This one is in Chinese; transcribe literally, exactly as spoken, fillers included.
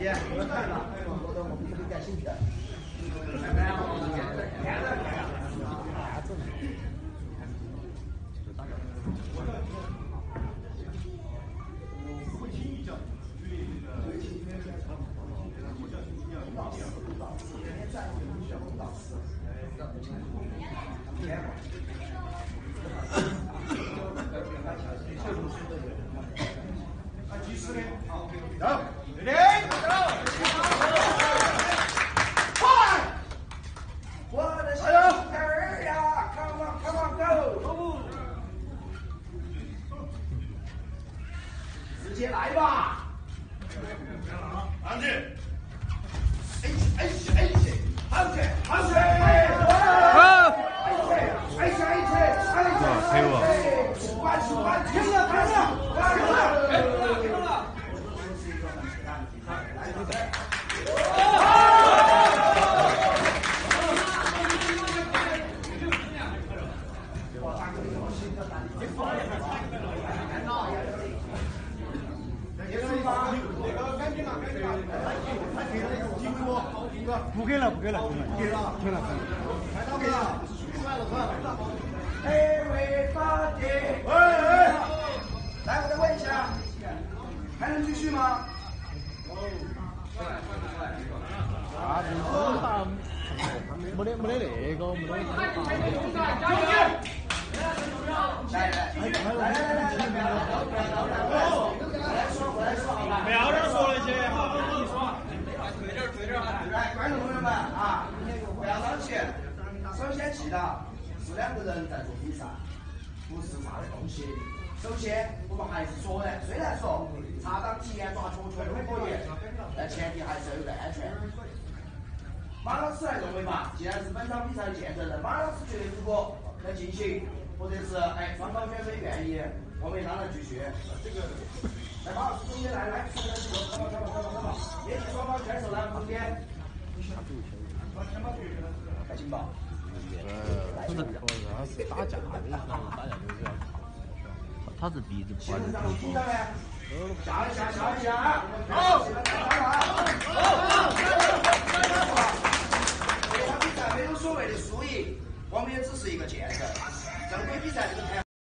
间，我们看了，我的我们特别感兴趣的。会轻一脚，对这个对轻那个差不多，我叫轻一脚，导师导师，天天转悠的小导师，哎，让不清楚，天嘛。啊，及时的，好，走，ready，快！我的小孩儿呀 ，come on come on go， 直接来吧，安静，哎哎哎好些好些，好，哎切哎切哎切哎切，关注关注，停了停了停了停了。不给了，不给了，给了，给了，开刀给了，算了算了。Everybody， 哎哎，来，我再问一下，还能继续吗？ 啊，他没得没得那个，没得。 来来来来来来来，不要聊，不要聊，我来说，我来说，我来说，好吧？ 不要这说那些，好，你说。 对点对点来，观众朋友们啊，不要着急。首先记得是两个人在做比赛，不是差的东西。首先，我们还是说的，虽然说插档体验抓球球都可以，但前提还是要有安全。马老师来认为吧，既然是本场比赛的见证人，马老师觉得如果能进行，或者是哎双方选手愿意，我们当然继续。这个，来马老师中间来来，中间这个，什么什么什么什么，联系双方选手来中间。开心吧。 呃，他是他是打架的，打架就是要靠，他是鼻子不完全通。 下一下，下一下，好，好，这场比赛没有所谓的输赢，我们也只是一个见证。正规比赛这个台。